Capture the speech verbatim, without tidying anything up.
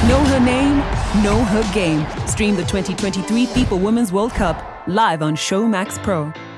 Know her name, know her game. Stream the twenty twenty-three FIFA Women's World Cup live on Showmax Pro.